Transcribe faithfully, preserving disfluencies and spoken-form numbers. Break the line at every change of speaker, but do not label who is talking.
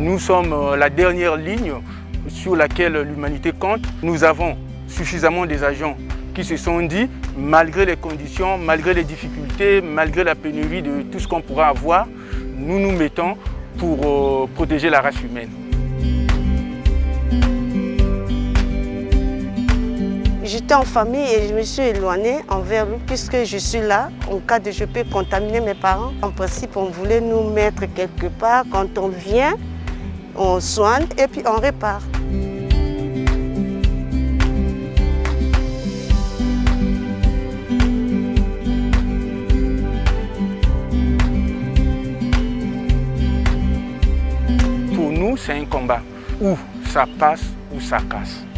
Nous sommes la dernière ligne sur laquelle l'humanité compte. Nous avons suffisamment des agents qui se sont dit, malgré les conditions, malgré les difficultés, malgré la pénurie de tout ce qu'on pourra avoir, nous nous mettons pour euh, protéger la race humaine.
J'étais en famille et je me suis éloignée envers lui puisque je suis là. En cas de je peux contaminer mes parents. En principe, on voulait nous mettre quelque part. Quand on vient, on soigne et puis on répare.
Pour nous, c'est un combat où ça passe ou ça casse.